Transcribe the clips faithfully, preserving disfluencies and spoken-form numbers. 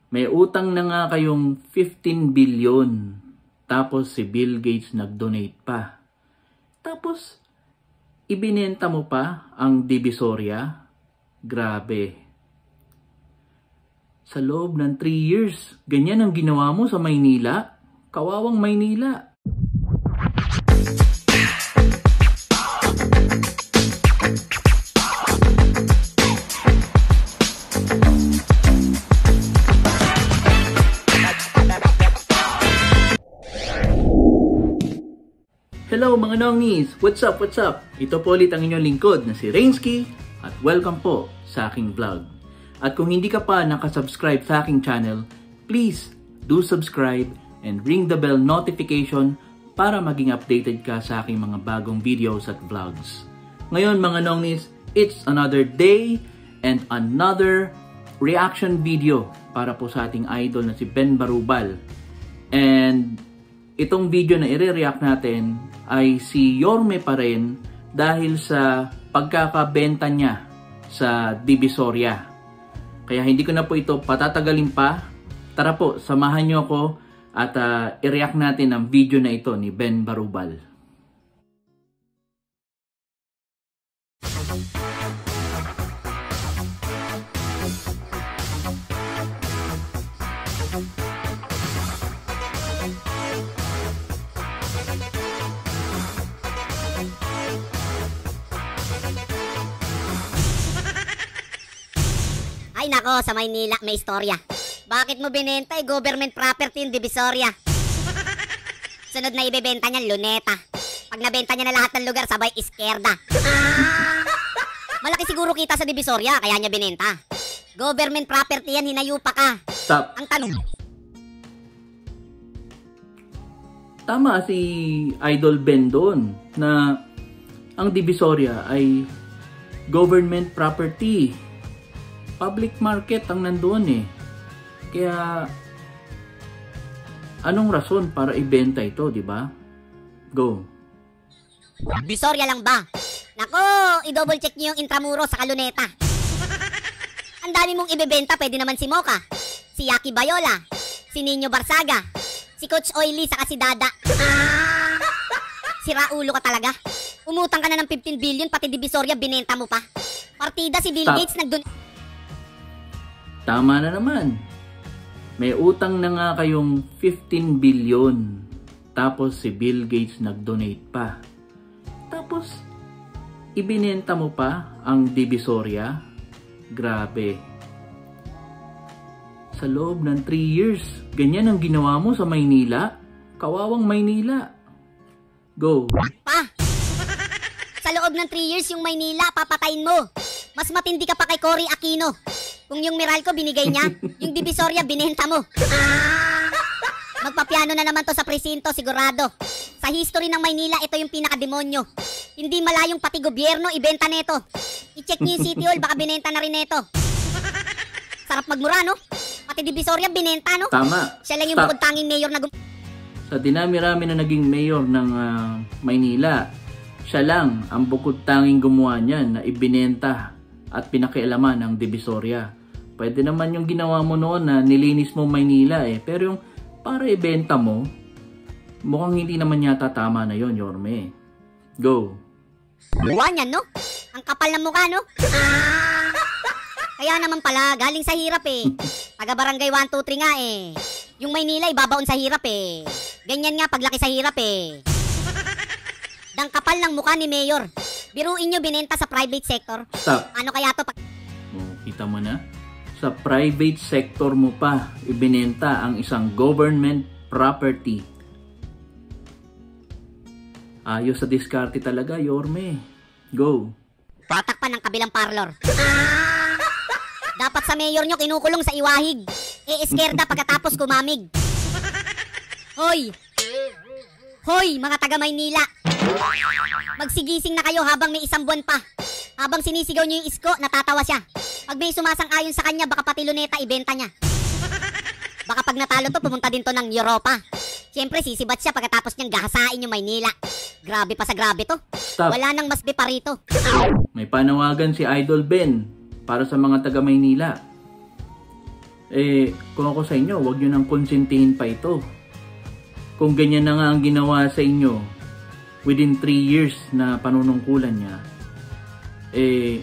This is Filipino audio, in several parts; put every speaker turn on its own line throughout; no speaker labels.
May utang na nga kayong fifteen billion. Tapos si Bill Gates nag-donate pa. Tapos, ibinenta mo pa ang Divisoria? Grabe. Sa loob ng three years, ganyan ang ginawa mo sa Maynila? Kawawang Maynila. Hello mga nongis! What's up? What's up? Ito po ulit ang inyong lingkod na si Rainsky at welcome po sa aking vlog. At kung hindi ka pa nakasubscribe sa aking channel, please do subscribe and ring the bell notification para maging updated ka sa aking mga bagong videos at vlogs. Ngayon mga nongis, it's another day and another reaction video para po sa ating idol na si Ben Barubal. And itong video na i-react natin ay si Yorme pa rin dahil sa pagkakabenta niya sa Divisoria. Kaya hindi ko na po ito patatagalin pa. Tara po, samahan niyo ako at uh, i-react natin ang video na ito ni Ben Barubal.
Ay nako, sa Maynila may istorya. Bakit mo binenta eh, government property yung Divisoria? Sunod na ibebenta niyan, Luneta. Pag nabenta niya na lahat ng lugar, sabay Izquierda. Malaki siguro kita sa Divisoria, kaya niya binenta. Government property yan, hinayo pa ka.
Stop.
Ang tanong.
Tama si Idol Ben doon na ang Divisoria ay government property. Public market ang nandoon eh. Kaya anong rason para ibenta ito, di ba? Go.
Divisoria lang ba? Nako, i-double check niyo yung Intramuros sa Luneta. Ang dami mong ibebenta, pwede naman si Mocha, si Yaki Bayola, si Nino Barsaga, si Coach Oily, saka si Dada. Sira ulo ka talaga. Umutang ka na ng fifteen billion, pati Divisoria binenta mo pa. Partida si Bill
Stop.
Gates nagdun...
Tama na naman. May utang na nga kayong fifteen billion. Tapos si Bill Gates nag-donate pa. Tapos, ibinenta mo pa ang Divisoria? Grabe. Sa loob ng three years, ganyan ang ginawa mo sa Maynila? Kawawang Maynila. Go.
Pa! Sa loob ng three years yung Maynila, papatayin mo. Mas matindi ka pa kay Cory Aquino. Kung yung Meralco binigay niya, yung Divisoria binenta mo. Magpapiano na naman to sa presinto, sigurado. Sa history ng Maynila, ito yung pinakademonyo. Hindi malayong pati gobyerno, ibenta neto. I-check niyo yung City Hall, baka binenta na rin neto. Sarap magmura, no? Pati Divisoria binenta, no?
Tama.
Siya lang yung bukod tanging mayor na...
Sa dinami-rami na naging mayor ng uh, Maynila, siya lang ang bukod tanging gumawa niyan na ibinenta at pinakialaman ng Divisoria. Pwede naman yung ginawa mo noon na nilinis mo Maynila eh. Pero yung para ibenta mo, mukhang hindi naman yata tama na yon, Yorme. Go.
Buwan yan, no? Ang kapal ng mukha, no? Kaya naman pala, galing sa hirap eh. Taga barangay one two three nga eh. Yung Maynila, ibabaon sa hirap eh. Ganyan nga paglaki sa hirap eh. Dang kapal ng mukha ni Mayor. Biruin nyo binenta sa private sector.
Stop.
Ano kaya to?
Oh, kita mo na? Sa private sector mo pa ibinenta ang isang government property. Ayos sa diskarte talaga, Yorme. Go.
Patak pa ng kabilang parlor. Dapat sa mayor nyo kinukulong sa iwahig. E eskerda pagkatapos kumamig. Hoy! Hoy, mga taga Maynila! Magsigising na kayo habang may isang buwan pa. Habang sinisigaw nyo yung isko, natatawa siya. Pag may sumasang-ayon sa kanya, baka pati Luneta ibenta niya. Baka pag natalo to, pumunta din to ng Europa. Siyempre, sisibat siya pagkatapos niyang gahasain yung Maynila. Grabe pa sa grabe to.
Stop.
Wala nang mas de parito.
May panawagan si Idol Ben para sa mga taga Maynila. Eh, kung ako sa inyo, wag nyo nang konsentihin pa ito. Kung ganyan na nga ang ginawa sa inyo within three years na panunungkulan niya, eh,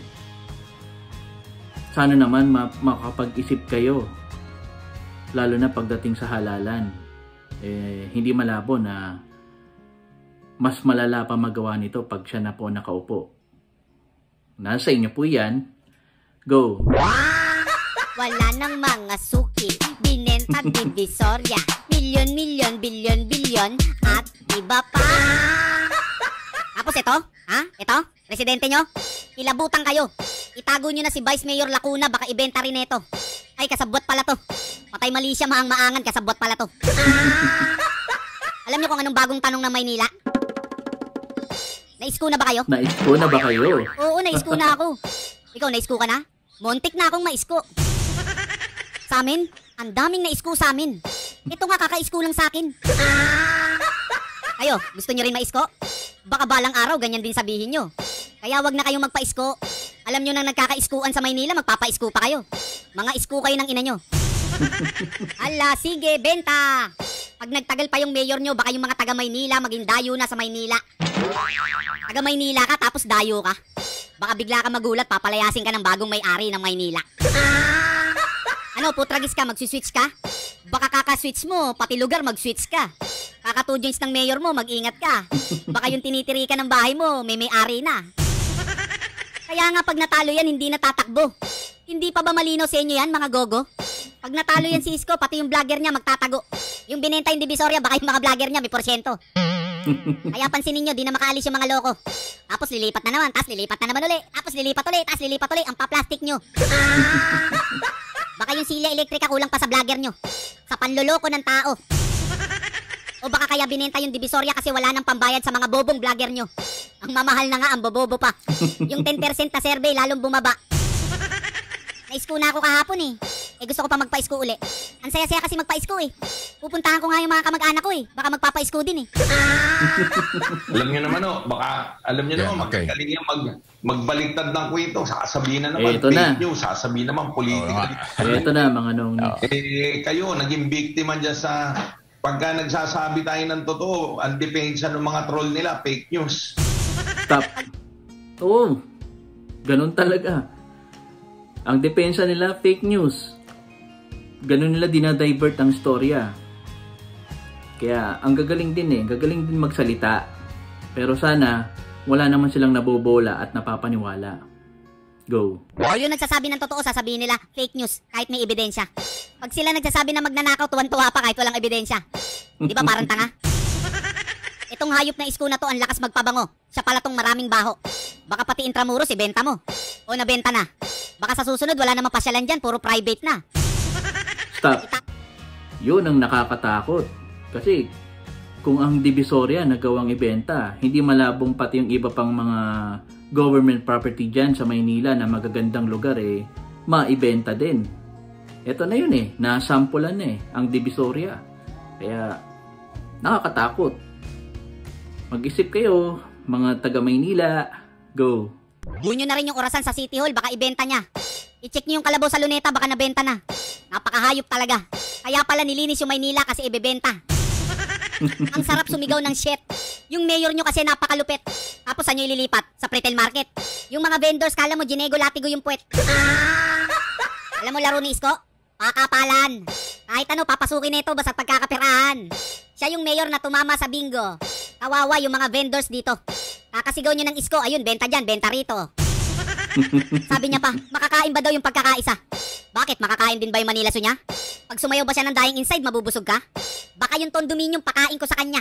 sana naman makapag-isip kayo. Lalo na pagdating sa halalan. Eh, hindi malabo na mas malala pa magawa nito pag siya na po nakaupo. Nasa inyo po yan. Go!
Wala nang mga suki, binenta Divisoria, milyon, milyon, bilyon, bilyon, at iba pa. Tapos ito, ha? Ito, residente nyo, ilabutan kayo. Itago nyo na si Vice Mayor Lacuna, baka ibenta rin ito. Ay, kasabot pala to. Patay mali siya, maang-maangan, kasabot pala to. Alam nyo kung anong bagong tanong ng Maynila? Naisko na ba kayo?
Naisko na ba kayo?
Oo, naisko na ako. Ikaw, naisko ka na? Montik na akong maisko. Sa amin, ang daming naisko sa amin. Ito nga, kakaisko lang sa akin. Kayo, gusto nyo rin maisko? Baka balang araw, ganyan din sabihin nyo. Kaya wag na kayong magpaisko. Alam nyo na nagkakaiskuan sa Maynila, magpapaisko pa kayo. Mga isko kayo ng ina nyo. Ala, sige, benta. Pag nagtagal pa yung mayor nyo, baka yung mga taga Maynila maging dayo na sa Maynila. Taga Maynila ka tapos dayo ka. Baka bigla ka magulat, papalayasin ka ng bagong may-ari ng Maynila. Ano, putragis ka, magsiswitch ka? Baka kaka-switch mo, pati lugar mag-switch ka. Kaka two joints ng mayor mo, mag-ingat ka. Baka yung tinitirikan ng bahay mo, may may-ari na. Kaya nga pag natalo yan, hindi natatakbo. Hindi pa ba malinaw sa inyo yan, mga gogo? Pag natalo yan si Isko, pati yung vlogger niya magtatago. Yung binenta yung Divisoria, baka yung mga vlogger niya may porsyento. Kaya pansinin nyo, di na makaalis yung mga loko. Tapos lilipat na naman, tapos lilipat na naman uli. Tapos lilipat uli, tapos lilipat uli. Ang pa-plastic nyo. Baka yung silya elektrika kulang pa sa vlogger nyo. Sa panloloko ng tao. O baka kaya binenta yung Divisoria kasi wala nang pambayad sa mga bobong vlogger nyo. Ang mamahal na nga, ang bobobo pa. Yung ten percent na survey lalong bumaba. Naisko na ako kahapon eh. Eh gusto ko pa magpa-isko uli. Ang saya-saya kasi magpa-isko eh. Pupuntahan ko nga yung mga kamag-anak ko eh. Baka magpapa-isko din eh.
Alam nyo naman oh, baka alam nyo yeah, naman, okay. Magkagaling yan mag, magbaligtad ng kwento. Sasabihin na naman,
Eto
fake
na.
news. Sasabihin naman, political.
Oh, ito na mga nung.
Eh kayo, naging biktima dyan sa pagka nagsasabi tayo ng totoo, ang depensa ng mga troll nila, fake news.
Stop. Oo. Ganun talaga. Ang depensa nila, fake news. Ganun nila dinadivert ang storya. Kaya, ang gagaling din eh. Gagaling din magsalita. Pero sana, wala naman silang nabobola at napapaniwala. Go.
Yung nagsasabi ng totoo, sasabihin nila, fake news, kahit may ebidensya. Pag sila nagsasabi na magnanakaw, tuwan-tuwa pa kahit walang ebidensya. Di ba parang tanga? Itong hayop na isko na to, ang lakas magpabango. Siya pala tong maraming baho. Baka pati Intramuros, ibenta mo. O nabenta na. Baka sa susunod, wala namang pasyalan dyan, puro private na.
Stop. Yun ang nakakatakot. Kasi, kung ang Divisoria nagawang ibenta, hindi malabong pati yung iba pang mga government property dyan sa Maynila na magagandang lugar eh, maibenta din. Ito na yun eh, nasampulan na eh, ang Divisoria. Kaya, nakakatakot. Mag-isip kayo, mga taga Maynila, go.
Bunyo na rin yung orasan sa City Hall, baka ibenta niya. I-check niyo yung kalabaw sa Luneta, baka nabenta na. Napakahayop talaga. Kaya pala nilinis yung Maynila kasi ibebenta. Ang sarap sumigaw ng shit. Yung mayor nyo kasi napakalupit. Tapos saan nyo ililipat? Sa retail market. Yung mga vendors, kala mo Ginego Latigo yung puwet. Alam mo laro ni Isko? Pakapalan. Kahit ano, papasukin nito basta pagkakapirahan. Siya yung mayor na tumama sa bingo. Kawawa yung mga vendors dito. Kakasigaw nyo ng Isko, ayun, benta dyan, benta rito. Sabi niya pa, makakain ba daw yung pagkakaisa? Bakit? Makakain din ba yung Manila niya? Pag sumayaw ba siya ng dying inside, mabubusog ka? Baka yung condominium pakain ko sa kanya.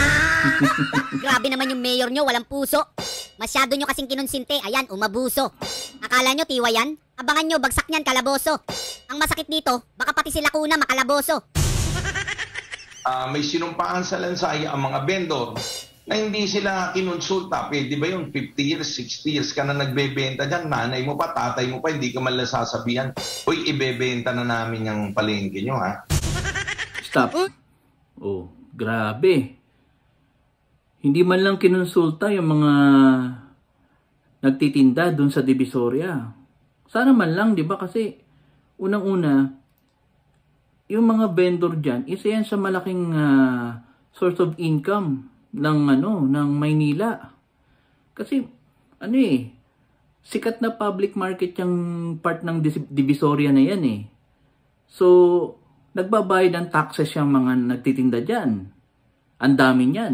Grabe naman yung mayor nyo, walang puso. Masyado nyo kasing kinunsinte, ayan, umabuso. Akala nyo tiwa yan? Abangan nyo, bagsak niyan, kalaboso. Ang masakit dito, baka pati si Lacuna makalaboso.
Uh, may sinumpaan sa lansaya ang mga vendor na hindi sila kinonsulta. Pwede ba yun? fifty years, sixty years ka na nagbebenta dyan. Nanay mo pa, tatay mo pa, hindi ka man lang sasabihan, uy, ibebenta na namin yung palengke nyo, ha?
Stop. Oh, grabe. Hindi man lang kinonsulta yung mga nagtitinda dun sa Divisoria. Sana man lang, di ba? Kasi unang-una, yung mga vendor dyan, isa yan sa malaking uh, source of income ng ano, ng Maynila. Kasi ano eh, sikat na public market yung part ng Divisoria na yan eh. So, nagbabayad ng taxes yung mga nagtitinda dyan. Ang dami niyan.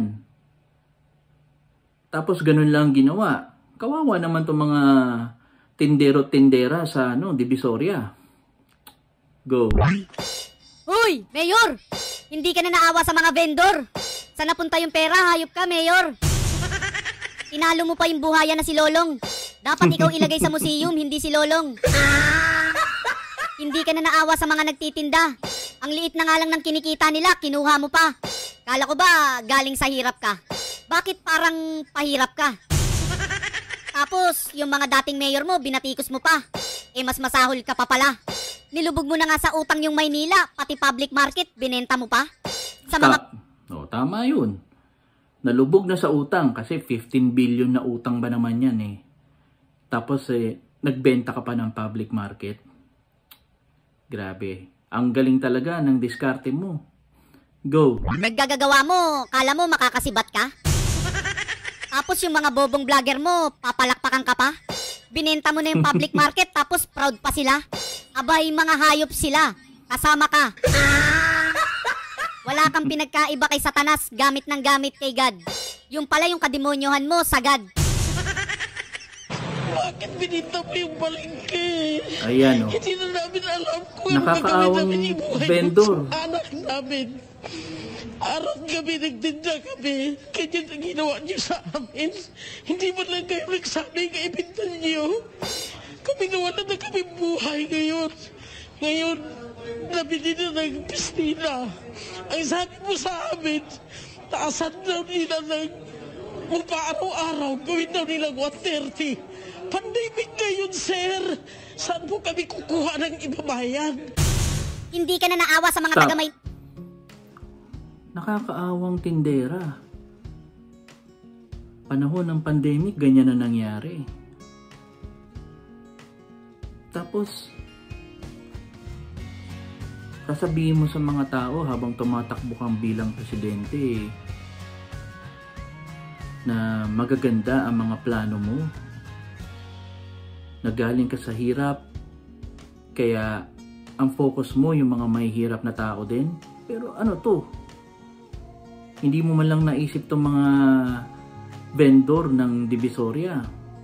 Tapos ganun lang ginawa. Kawawa naman itong mga tindero-tindera sa ano, Divisoria. Go.
Hoy, Mayor! Hindi ka na naawa sa mga vendor. Saan napunta yung pera? Hayop ka, Mayor. Tinalo mo pa yung buhaya na si Lolong. Dapat ikaw ilagay sa museum, hindi si Lolong. Hindi ka na naawa sa mga nagtitinda. Ang liit na nga lang ng kinikita nila, kinuha mo pa. Kala ko ba galing sa hirap ka? Bakit parang pahirap ka? Tapos, yung mga dating mayor mo, binatikos mo pa. Eh, mas masahol ka pa pala. Nilubog mo na nga sa utang yung Maynila, pati public market, binenta mo pa. Sa mga...
Ta no, tama yun. Nalubog na sa utang kasi fifteen billion na utang ba naman yan eh. Tapos, eh, nagbenta ka pa ng public market. Grabe. Ang galing talaga ng diskarte mo. Go.
Naggagagawa mo, kala mo makakasibat ka? Tapos yung mga bobong vlogger mo, papalakpakan ka pa? Binenta mo na yung public market tapos proud pa sila? Abay, mga hayop sila. Kasama ka. Wala kang pinagkaiba kay Satanas, gamit ng gamit kay God. Yung pala yung kademonyohan mo, sagad.
Bakit binita mo yung palengke?
Ayan o.
Hindi na namin alam kung
nakakaawang vendor.
Anak namin. Araw-gabi nagtinda kami. Ganyan ang ginawa niyo sa amin. Hindi man lang kayo nagsabi ng ibinta niyo. Kami nawala na kami buhay ngayon. Ngayon, nabili na ng pistina. Ang sabi mo sa amin, taasan daw nila ng upa araw-araw. Gawin daw nila one thirty. Pandemic ngayon, sir. Saan po kami kukuha ng ibabayan?
Hindi ka na naawa sa mga
Stop.
taga-may...
Nakakaawang tindera. Panahon ng pandemic, ganyan na nangyari. Tapos, sasabihin mo sa mga tao habang tumatakbo kang bilang presidente na magaganda ang mga plano mo. Nagaling ka sa hirap, kaya ang focus mo yung mga mahihirap na tao din. Pero ano to? Hindi mo man lang naisip tong mga vendor ng Divisoria.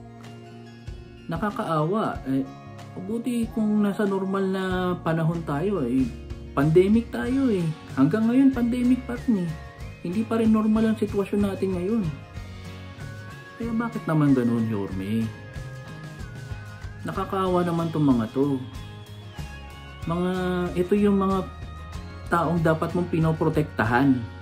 Nakakaawa. Eh, buti kung nasa normal na panahon tayo, eh, pandemic tayo eh. Hanggang ngayon, pandemic pa rin eh. Hindi pa rin normal ang sitwasyon natin ngayon. Kaya bakit naman ganun, Yorme? Nakakaawa naman tong mga to. Mga, ito yung mga taong dapat mong pinoprotektahan.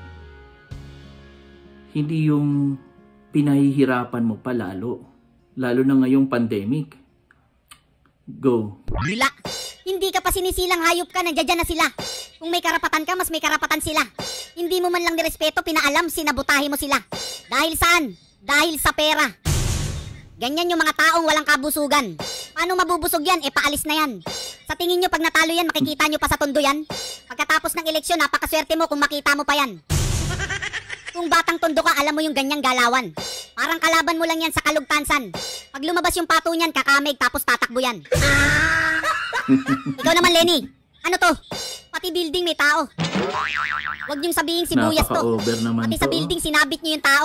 Hindi yung pinahihirapan mo pa lalo. Lalo na ngayong pandemic. Go.
Wala. Hindi ka pa sinisilang, hayop ka, nandiyan na sila. Kung may karapatan ka, mas may karapatan sila. Hindi mo man lang nirespeto, pinaalam, sinabutahe mo sila. Dahil saan? Dahil sa pera. Ganyan yung mga taong walang kabusugan. Paano mabubusog yan? E paalis na yan. Sa tingin nyo, pag natalo yan, makikita nyo pa sa tondo yan? Pagkatapos ng eleksyon, napakaswerte mo kung makita mo pa yan. Kung batang tondo ka, alam mo yung ganyang galawan. Parang kalaban mo lang yan sa kalugtansan. Pag lumabas yung pato niyan, kakamig tapos tatakbo yan. Ikaw naman, Lenny. Ano to? Pati building may tao. Huwag niyong sabihin sibuyas to.
Napaka-over naman
Pati
to.
Sa building, sinabit niyo yung tao.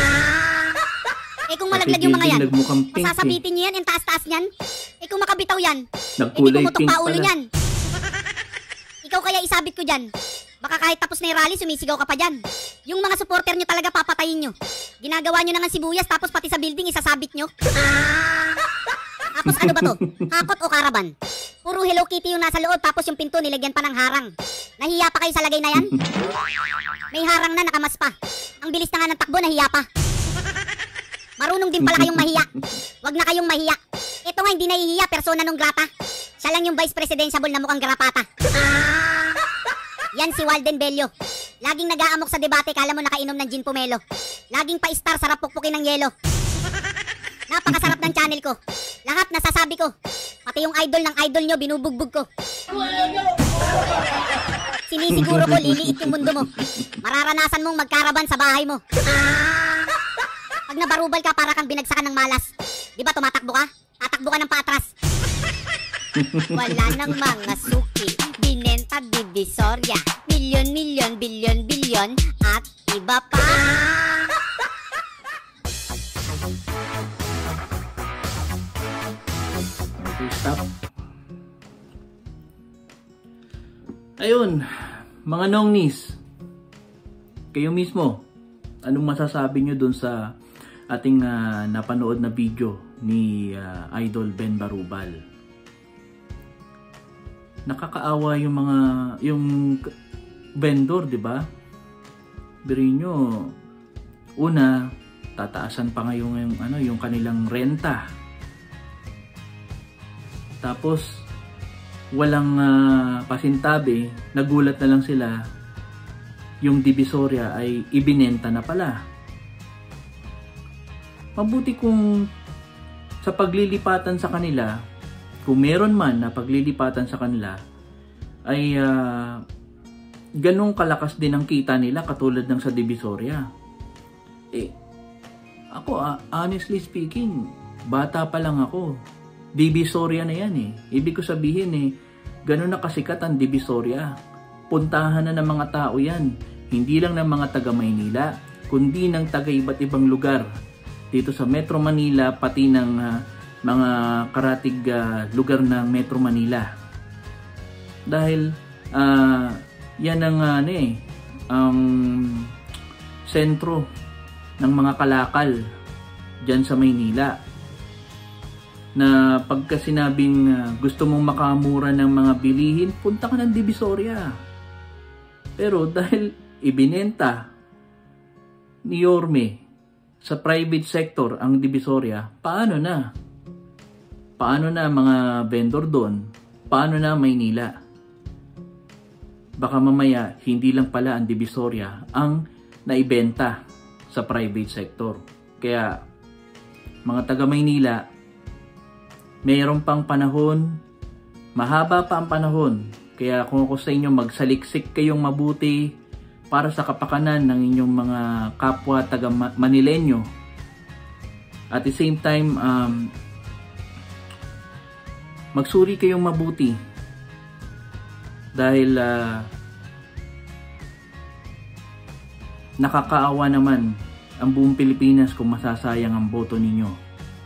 Eh kung malaglag yung mga yan, masasabitin niyo yan, yung taas-taas niyan. Eh kung makabitaw yan, eh di pumutok pa ulo niyan. Ikaw kaya isabit ko dyan. Baka kahit tapos na yung rally, sumisigaw ka pa dyan. Yung mga supporter nyo talaga papatayin nyo. Ginagawa nyo na nga sibuyas, tapos pati sa building isasabit nyo. Tapos ano ba to? Hakot o karaban? Puro Hello Kitty yung nasa loob, tapos yung pinto nilagyan pa ng harang. Nahiya pa kayo sa lagay na yan? May harang na, nakamas pa. Ang bilis na nga ng takbo, nahiya pa. Marunong din pala kayong mahiya. Wag na kayong mahiya. Ito nga hindi nahihiya, persona non grata. Siya lang yung vice presidential na mukhang garapata. Yan si Walden Bello. Laging nag-aamok sa debate, kala mo nakainom ng gin pomelo. Laging pa-star, sarap pukpukin ng yelo. Napakasarap ng channel ko. Lahat nasasabi ko. Pati yung idol ng idol nyo, binubugbog ko. Someday siguro ko liliit yung mundo mo. Mararanasan mong magkaraban sa bahay mo. Pag nabarubal ka, para kang binagsakan ng malas. Di ba tumatakbo ka? Tatakbo ka ng paatras. Wala nang mga suki, binenta Divisoria. Milyon, milyon, bilyon, bilyon, at iba pa.
Okay, stop. Ayun, mga nongnis, kayo mismo, anong masasabi nyo dun sa ating uh, napanood na video ni uh, Idol Ben Barubal? Nakakaawa yung mga yung vendor, di ba? Birin nyo, una, tataasan pa ngayon yung, ano, yung kanilang renta. Tapos, walang uh, pasintabi, nagulat na lang sila, yung Divisoria ay ibinenta na pala. Mabuti kung sa paglilipatan sa kanila, kung meron man na paglilipatan sa kanila, ay uh, ganong kalakas din ang kita nila katulad ng sa Divisoria. Eh, ako, uh, honestly speaking, bata pa lang ako. Divisoria na yan eh. Ibig ko sabihin eh, gano'n na kasikat ang Divisoria. Puntahan na ng mga tao yan. Hindi lang ng mga taga Maynila, kundi ng taga iba't ibang lugar. Dito sa Metro Manila, pati ng uh, mga karatig uh, lugar ng Metro Manila. Dahil uh, yan ang uh, ano eh, ang sentro ng mga kalakal dyan sa Maynila. Na pagka sinabing uh, gusto mong makamura ng mga bilihin, punta ka ng Divisoria. Pero dahil ibinenta ni Yorme sa private sector ang Divisoria, paano na? Paano na mga vendor doon? Paano na Maynila? Baka mamaya hindi lang pala ang Divisoria ang naibenta sa private sector. Kaya mga taga Maynila, mayroon pang panahon, mahaba pa ang panahon. Kaya kung ako sa inyo, magsaliksik kayong mabuti para sa kapakanan ng inyong mga kapwa taga Manilenyo. At the same time, um, magsuri kayong mabuti. Dahil uh, nakakaawa naman ang buong Pilipinas kung masasayang ang boto ninyo.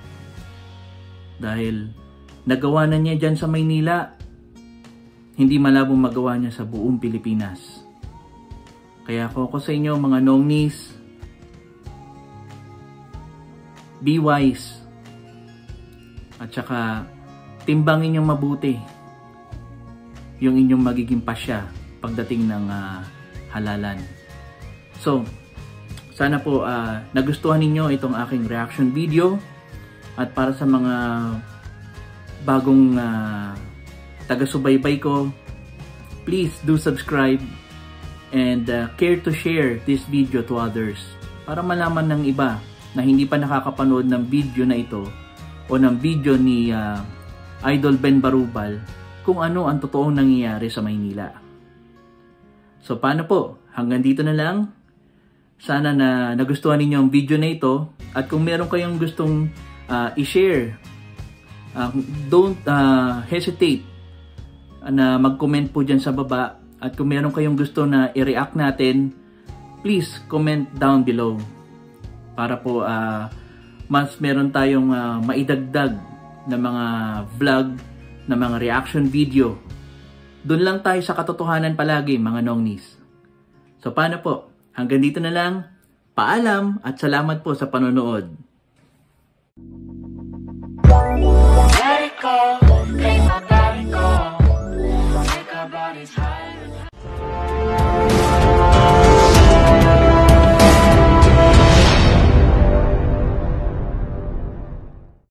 Dahil nagawa na niya dyan sa Maynila, hindi malabong magawa niya sa buong Pilipinas. Kaya ako ko sa inyo mga nongnis, be wise. At saka timbangin niyong mabuti yung inyong magiging pasya pagdating ng uh, halalan. So, sana po uh, nagustuhan ninyo itong aking reaction video. At para sa mga bagong uh, taga-subaybay ko, please do subscribe and uh, care to share this video to others para malaman ng iba na hindi pa nakakapanood ng video na ito o ng video ni uh, Idol Ben Barubal kung ano ang totoong nangyayari sa Maynila. So paano po? Hanggang dito na lang. Sana na nagustuhan ninyo ang video na ito at kung meron kayong gustong Uh, i-share, uh, don't uh, hesitate na mag-comment po dyan sa baba at kung meron kayong gusto na i-react natin, please comment down below para po uh, mas meron tayong uh, maidagdag na mga vlog, na mga reaction video. Doon lang tayo sa katotohanan palagi mga nongnis. So paano po? Hanggang dito na lang, paalam at salamat po sa panonood.
Let it go.